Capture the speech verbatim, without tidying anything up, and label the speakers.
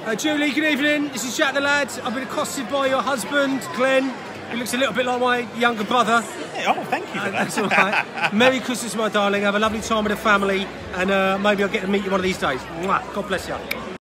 Speaker 1: Uh, Julie, good evening. This is Jack the Lad. I've been accosted by your husband, Glenn. He looks a little bit like my younger brother.
Speaker 2: Yeah, oh, thank you for
Speaker 1: uh,
Speaker 2: that.
Speaker 1: That's all right. Merry Christmas, my darling. Have a lovely time with the family, and uh, maybe I'll get to meet you one of these days. Mwah. God bless you.